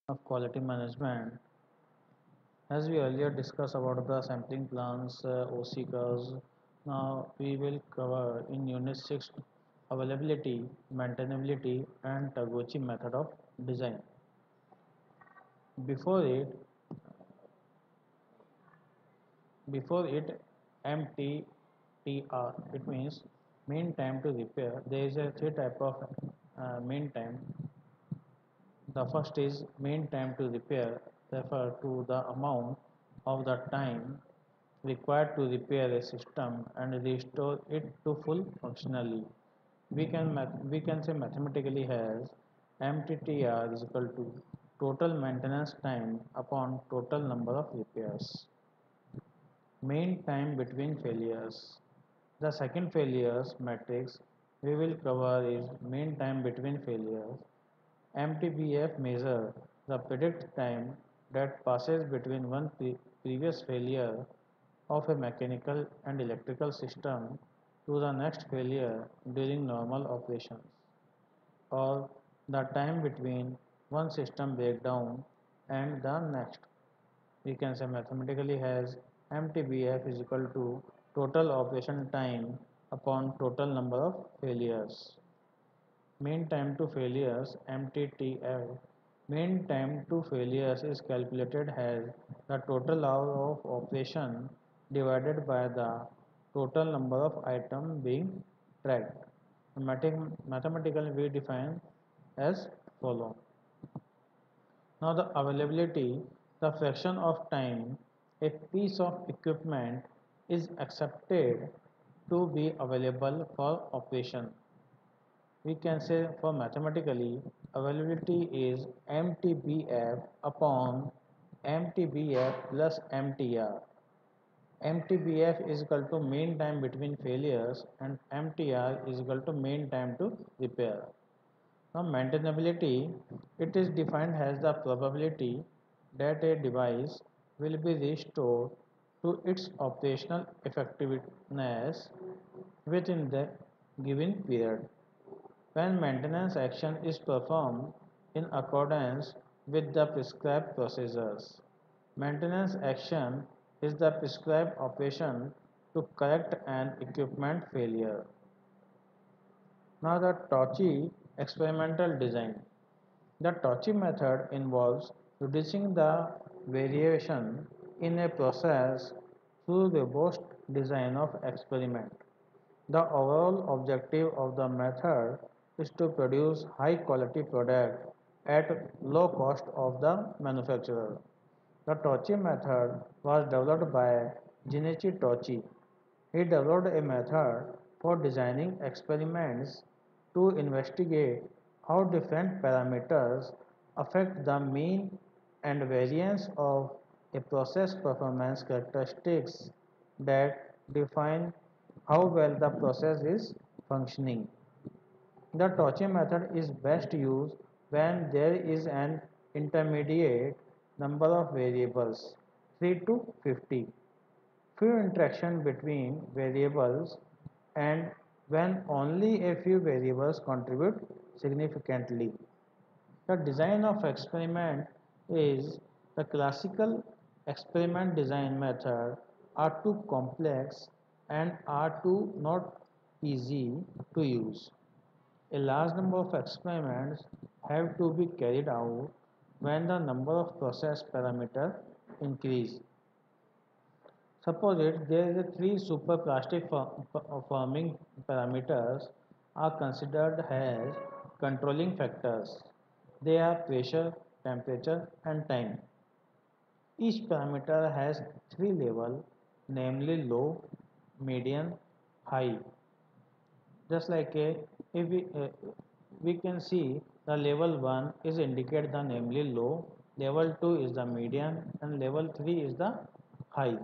of quality management. As we earlier discussed about the sampling plans, OC curves, now we will cover in Unit 6 availability, maintainability, and Taguchi method of design. Before it, before it, MTTR, it means mean time to repair. There is a three type of mean time. The first is mean time to repair, refer to the amount of the time required to repair a system and restore it to full functionality. We can say mathematically as MTTR is equal to total maintenance time upon total number of repairs. Mean time between failures. The second failures matrix we will cover is mean time between failures. MTBF measure the predict time that passes between one previous failure of a mechanical and electrical system to the next failure during normal operations, or the time between one system breakdown and the next. We can say mathematically has MTBF is equal to total operation time upon total number of failures. Mean time to failures (MTTF). Mean time to failures is calculated as the total hour of operation divided by the total number of items being tracked. Mathematically we define as follow. Now the availability, the fraction of time a piece of equipment is accepted to be available for operation. We can say for mathematically availability is MTBF upon MTBF plus MTR. MTBF is equal to mean time between failures and MTR is equal to mean time to repair. Now maintainability, it is defined as the probability that a device will be restored to its operational effectiveness within the given period. When maintenance action is performed in accordance with the prescribed procedures. Maintenance action is the prescribed operation to correct an equipment failure. Now the Tochi experimental design. The Tochi method involves reducing the variation in a process through robust design of experiment. The overall objective of the method is to produce high quality product at low cost of the manufacturer. The Tochi method was developed by Jinichi Tochi. He developed a method for designing experiments to investigate how different parameters affect the mean and variance of a process performance characteristics that define how well the process is functioning. The Toche method is best used when there is an intermediate number of variables, 3 to 50, few interaction between variables, and when only a few variables contribute significantly. The design of experiment is the classical experiment design method are too complex and are too not easy to use. A large number of experiments have to be carried out when the number of process parameters increase. Suppose it there is a three superplastic forming parameters are considered as controlling factors. They are pressure, temperature and time. Each parameter has three levels, namely low, medium, high. Just like we can see the level 1 is indicate the namely low, level 2 is the medium and level 3 is the high.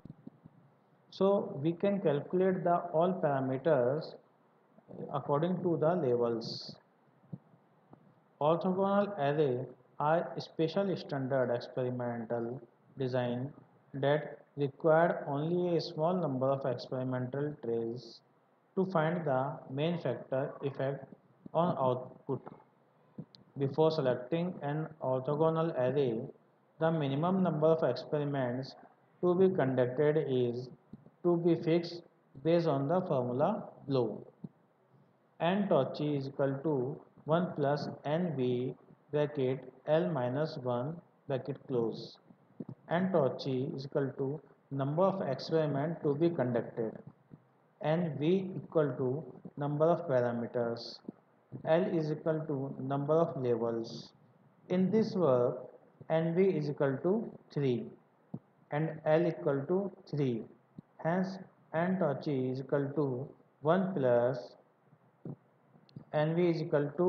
So we can calculate the all parameters according to the levels. Orthogonal array are special standard experimental design that require only a small number of experimental trails to find the main factor effect on output. Before selecting an orthogonal array, the minimum number of experiments to be conducted is to be fixed based on the formula below. N torch is equal to 1 plus nv bracket L minus 1 bracket close. N torch is equal to number of experiment to be conducted. Nv equal to number of parameters. L is equal to number of levels. In this work, Nv is equal to 3 and L equal to 3. Hence, N torch is equal to 1 plus Nv is equal to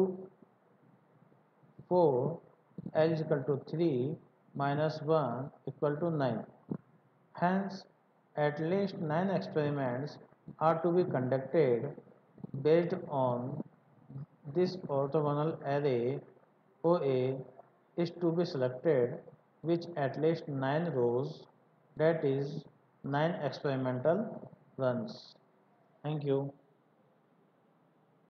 4, L is equal to 3 minus 1 equal to 9. Hence, at least 9 experiments are to be conducted based on this orthogonal array. OA is to be selected which at least 9 rows, that is 9 experimental runs. Thank you.